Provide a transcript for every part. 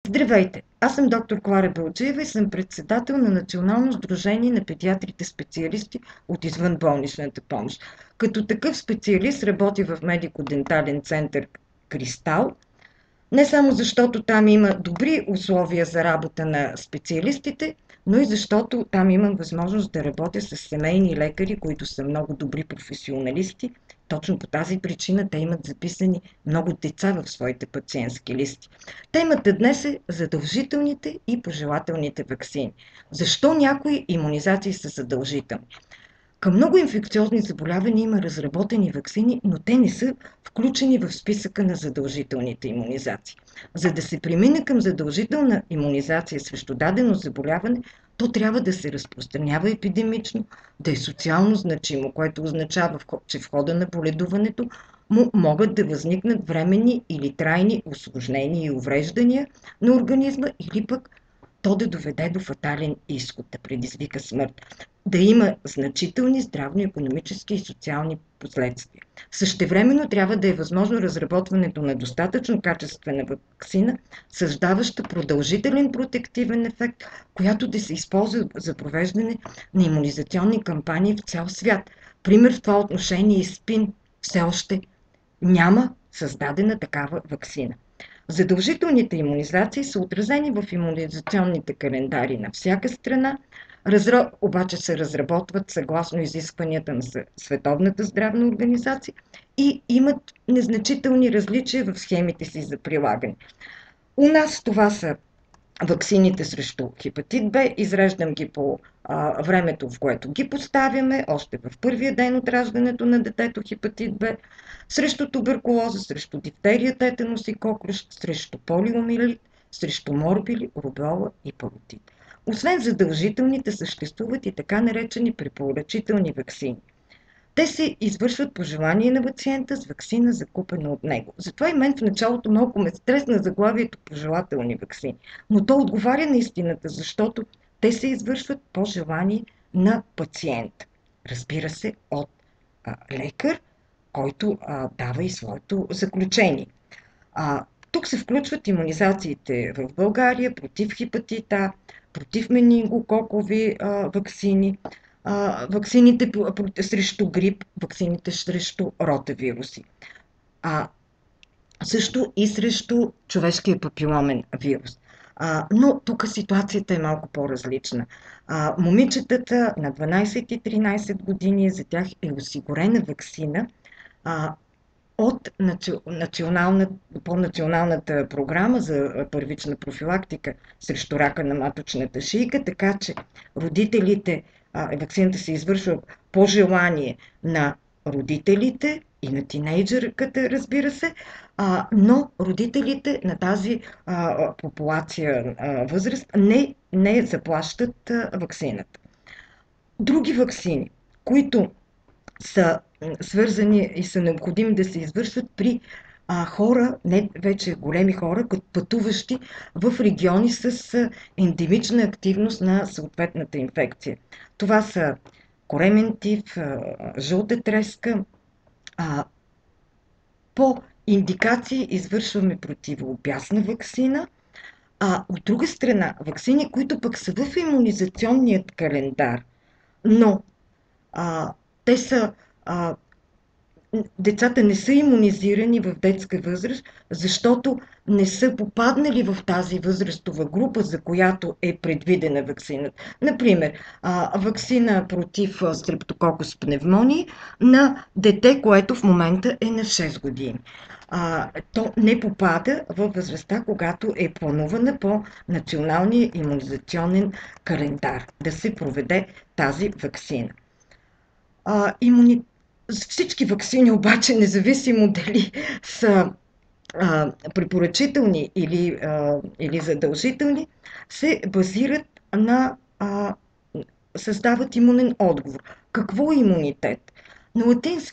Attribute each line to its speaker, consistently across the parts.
Speaker 1: Здравейте! Аз съм доктор Клара Белчева и съм председател на Национално сдружение на педиатрите специалисти от извънболничната помощ. Като такъв специалист работя в медико-дентален център Кристал, не само защото там има добри условия за работа на специалистите, но и защото там имам възможност да работя с семейни лекари, които са много добри професионалисти. Точно по тази причина те имат записани много деца в своите пациентски листи. Темата днес е задължителните и пожелателните ваксини. Защо някои имунизации са задължителни? Към много инфекциозни заболявания има разработени ваксини, но те не са включени в списъка на задължителните имунизации. За да се премине към задължителна имунизация срещу дадено заболяване, то трябва да се разпространява епидемично, да е социално значимо, което означава, че в хода на боледуването му могат да възникнат временни или трайни усложнения и увреждания на организма или пък то да доведе до фатален изход, да предизвика смърт, да има значителни здравно-икономически и социални последствия. Същевременно трябва да е възможно разработването на достатъчно качествена ваксина, създаваща продължителен протективен ефект, която да се използва за провеждане на имунизационни кампании в цял свят. Пример в това отношение е СПИН. Все още няма създадена такава ваксина. Задължителните имунизации са отразени в имунизационните календари на всяка страна, обаче се разработват съгласно изискванията на Световната здравна организация и имат незначителни различия в схемите си за прилагане. У нас това са ваксините срещу хепатит Б, изреждам ги по времето, в което ги поставяме, още в първия ден от раждането на детето хепатит Б, срещу туберкулоза, срещу дифтерия, тетанус и коклюш, срещу полиомиелит, срещу морбили, рубеола и паротит. Освен задължителните, съществуват и така наречени препоръчителни ваксини. Те се извършват по желание на пациента с ваксина, закупена от него. Затова и мен в началото малко ме стресна заглавието пожелателни ваксини. Но то отговаря на истината, защото те се извършват по желание на пациента. Разбира се, от лекар, който дава и своето заключение. Тук се включват имунизациите в България против хепатит А, против менингококови ваксини, ваксините срещу грип, ваксините срещу ротавируси, също и срещу човешкия папиломен вирус. Но тук ситуацията е малко по-различна. Момичетата на 12 и 13 години, за тях е осигурена ваксина от по националната програма за първична профилактика срещу рака на маточната шийка, така че родителите, ваксината се извършва по желание на родителите и на тинейджърката, разбира се, но родителите на тази популация възраст не заплащат ваксината. Други ваксини, които са свързани и са необходими да се извършват при хора, не вече големи хора, като пътуващи в региони с ендемична активност на съответната инфекция. Това са коремен тиф, жълта треска. По индикации извършваме противоопасна ваксина, от друга страна ваксини, които пък са в имунизационният календар, но те са децата не са имунизирани в детска възраст, защото не са попаднали в тази възрастова група, за която е предвидена ваксината. Например, ваксина против стрептококус пневмонии на дете, което в момента е на 6 години. То не попада във възрастта, когато е планувана по националния имунизационен календар да се проведе тази ваксина. Всички ваксини обаче, независимо дали са препоръчителни или задължителни, се базират на създават имунен отговор. Какво е имунитет? На латински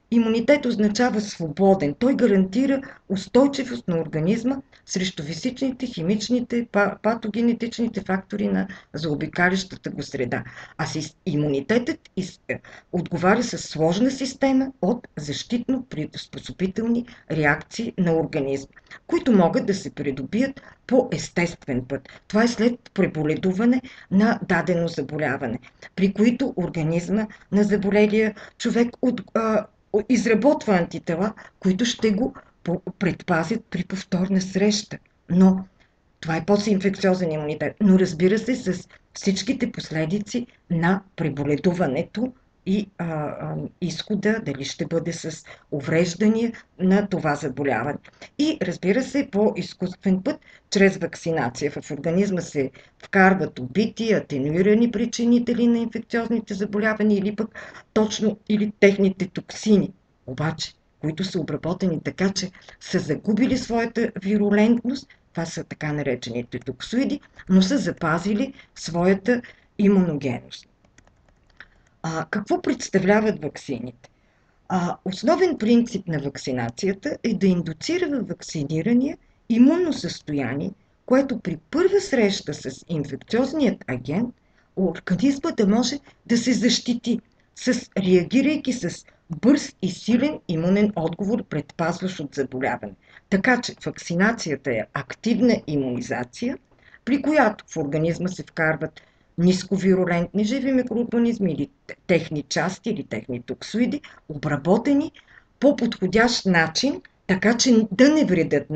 Speaker 1: Имунитет означава свободен. Той гарантира устойчивост на организма срещу физичните, химичните, патогенетичните фактори на заобикалящата го среда. Имунитетът отговаря със сложна система от защитно приспособителни реакции на организма, които могат да се придобият по естествен път. Това е след преболедуване на дадено заболяване, при които организма на заболелия човек изработва антитела, които ще го предпазят при повторна среща. Но това е постинфекциозен имунитет. Но разбира се, с всичките последици на преболедуването и изхода, дали ще бъде с увреждания на това заболяване. И разбира се, по изкуствен път, чрез вакцинация в организма се вкарват убити, атенуирани причинители на инфекциозните заболявания или техните токсини, обаче, които са обработени така, че са загубили своята вирулентност, това са така наречените токсоиди, но са запазили своята имуногенност. Какво представляват ваксините? Основен принцип на вакцинацията е да индуцира във вакцинирания имунно състояние, което при първа среща с инфекциозният агент организма да може да се защити, реагирайки с бърз и силен имунен отговор, предпазващ от заболяване. Така че вакцинацията е активна имунизация, при която в организма се вкарват нисковирулентни живи микроорганизми или техни части, или техни токсоиди, обработени по подходящ начин, така че да не вредят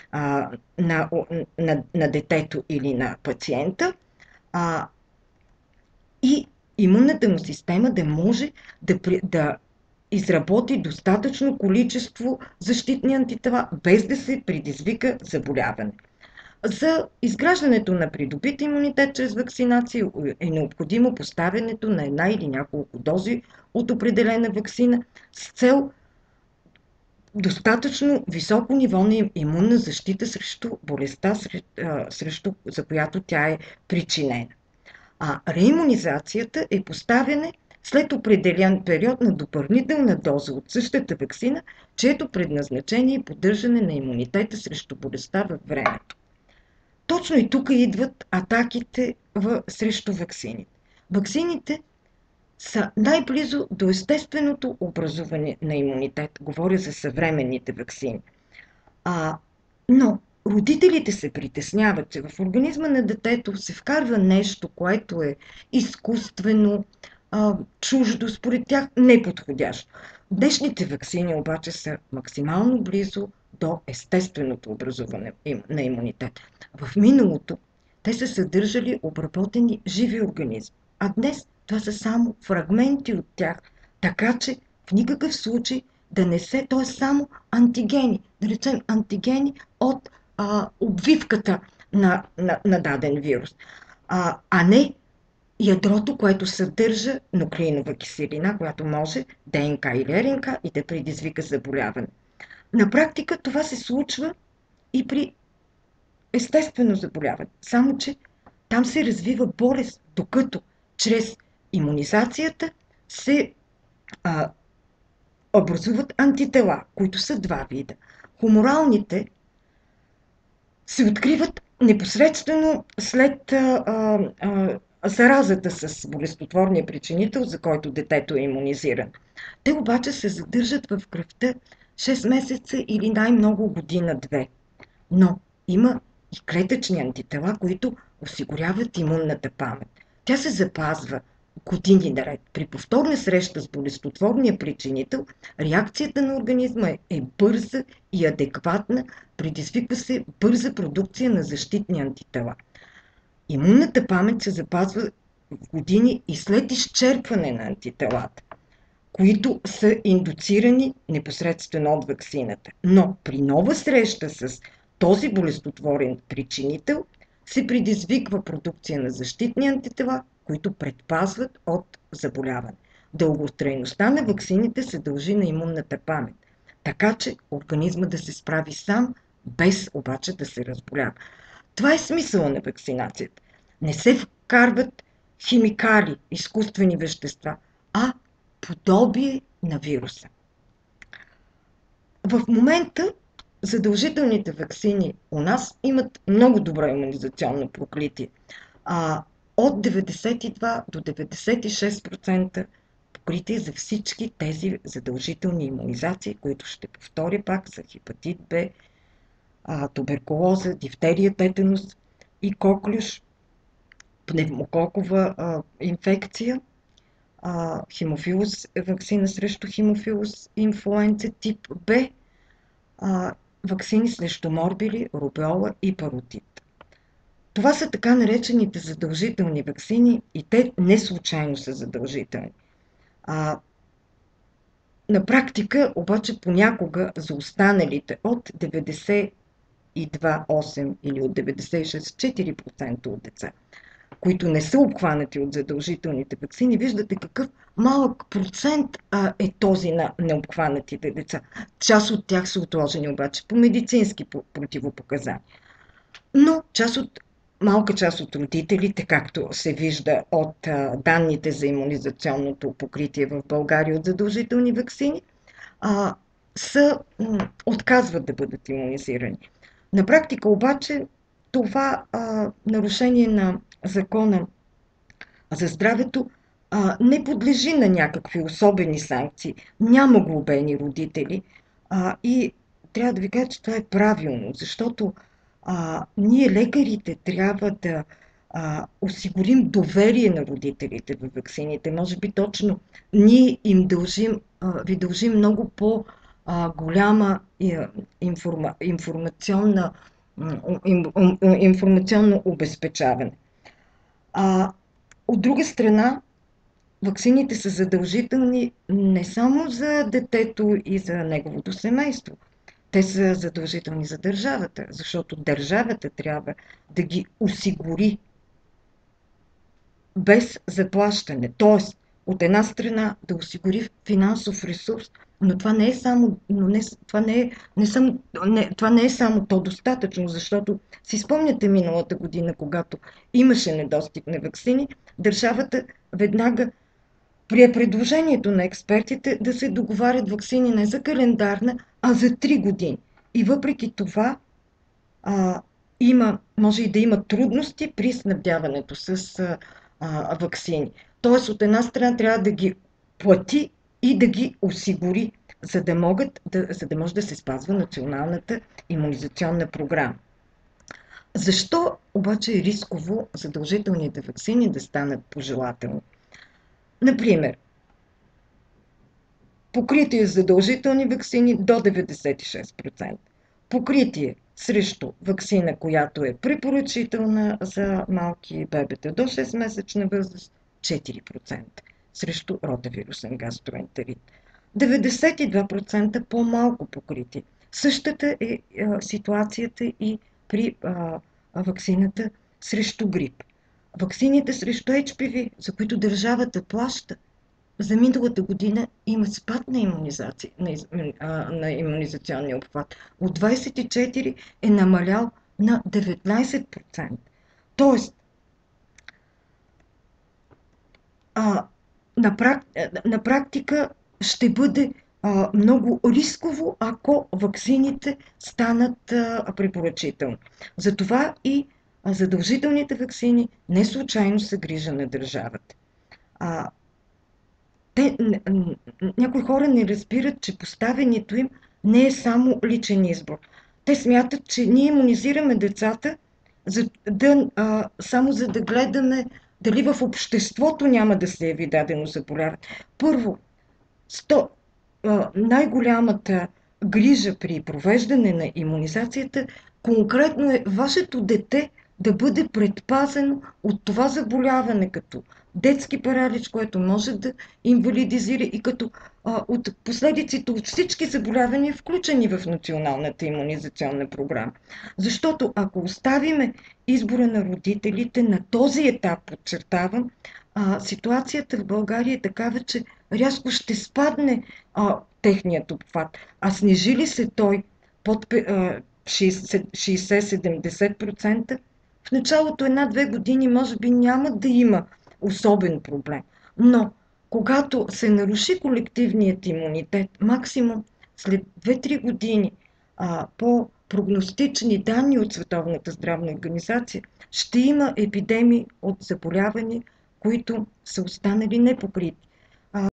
Speaker 1: на детето или на пациента, и имунната му система да може да изработи достатъчно количество защитни антитела, без да се предизвика заболяване. За изграждането на придобит имунитет чрез вакцинация е необходимо поставянето на една или няколко дози от определена ваксина с цел достатъчно високо ниво на имунна защита срещу болестта, за която тя е причинена. Реимунизацията е поставяне след определен период на допълнителна доза от същата ваксина, чието предназначение е поддържане на имунитета срещу болестта във времето. Точно и тук идват атаките срещу ваксините. Ваксините са най-близо до естественото образуване на имунитет. Говоря за съвременните ваксини. Но родителите се притесняват, че в организма на детето се вкарва нещо, което е изкуствено, чуждо, според тях неподходящо. Днешните ваксини обаче са максимално близо до естественото образуване на имунитет. В миналото те са съдържали обработени живи организми, а днес това са само фрагменти от тях, така че в никакъв случай да не се, т.е. само антигени, да речем антигени от обвивката на даден вирус, а не ядрото, което съдържа нуклеинова киселина, която може ДНК или РНК и да предизвика заболяване. На практика това се случва и при естествено заболяване, само че там се развива болест, докато чрез имунизацията се образуват антитела, които са два вида. Хуморалните се откриват непосредствено след заразата с болестотворния причинител, за който детето е имунизирано. Те обаче се задържат в кръвта 6 месеца или най-много година-две. Но има и клетъчни антитела, които осигуряват имунната памет. Тя се запазва години наред. При повторна среща с болестотворния причинител, реакцията на организма е бърза и адекватна, предизвиква се бърза продукция на защитни антитела. Имунната памет се запазва години и след изчерпване на антителата, които са индуцирани непосредствено от ваксината. Но при нова среща с този болестотворен причинител се предизвиква продукция на защитни антитела, които предпазват от заболяване. Дълготрайността на ваксините се дължи на имунната памет, така че организма да се справи сам, без обаче да се разболява. Това е смисъла на вакцинацията. Не се вкарват химикали, изкуствени вещества, а подобие на вируса. В момента задължителните ваксини у нас имат много добро имунизационно покритие. От 92 до 96% покритие за всички тези задължителни имунизации, които ще повторя пак са хепатит Б, туберкулоза, дифтерия, тетанус и коклюш, пневмококова инфекция, хемофилус, ваксина срещу хемофилус, инфлуенца тип Б, ваксини срещу морбили, рубеола и паротит. Това са така наречените задължителни ваксини и те не случайно са задължителни. На практика обаче понякога за останалите от 92,8 или от 96,4% от деца, които не са обхванати от задължителните ваксини, виждате какъв малък процент е този на необхванатите деца. Част от тях са отложени обаче по медицински противопоказания. Но малка част от родителите, както се вижда от данните за имунизационното покритие в България от задължителни ваксини, отказват да бъдат имунизирани. На практика обаче това нарушение на закона за здравето не подлежи на някакви особени санкции. Няма глобени родители и трябва да ви кажа, че това е правилно, защото ние лекарите трябва да осигурим доверие на родителите в ваксините. Може би точно ние ви дължим много по-голяма информационно обезпечаване. От друга страна, ваксините са задължителни не само за детето и за неговото семейство. Те са задължителни за държавата, защото държавата трябва да ги осигури без заплащане. Тоест, от една страна да осигури финансов ресурс, но това не е само то достатъчно, защото си спомняте миналата година, когато имаше недостиг на ваксини, държавата веднага прие предложението на експертите да се договарят ваксини не за календарна, а за 3 години. И въпреки това може и да има трудности при снабдяването с ваксини. Тоест, от една страна трябва да ги плати и да ги осигури, за да може да се спазва националната имунизационна програма. Защо обаче е рисково задължителните ваксини да станат пожелателни? Например, покритие с задължителни ваксини до 96%. Покритие срещу ваксина, която е препоръчителна за малки бебета до 6-месечна възраст, 4%. Срещу ротавирусен гастроентерит. 92% по-малко покритие. Същата е ситуацията и при ваксината срещу грип. Ваксините срещу HPV, за които държавата плаща, за миналата година има спад на имунизационния обхват. От 24 е намалял на 19%. Тоест, на практика ще бъде много рисково, ако ваксините станат препоръчителни. Затова и задължителните ваксини не случайно са грижа на държавата. Някои хора не разбират, че поставянето им не е само личен избор. Те смятат, че ние имунизираме децата само за да гледаме дали в обществото няма да се яви дадено заболяване. Първо, най-голямата грижа при провеждане на имунизацията конкретно е вашето дете да бъде предпазено от това заболяване, като детски паралич, което може да инвалидизира и като от последиците от всички заболявания, включени в националната имунизационна програма. Защото ако оставиме избора на родителите на този етап, подчертавам, ситуацията в България е такава, че рязко ще спадне техният обхват. А снижи ли се той под 60-70%, в началото 1-2 години може би няма да има особен проблем. Но когато се наруши колективният имунитет, максимум след 2-3 години по прогностични данни от Световната здравна организация ще има епидемии от заболявания, които са останали непокрити.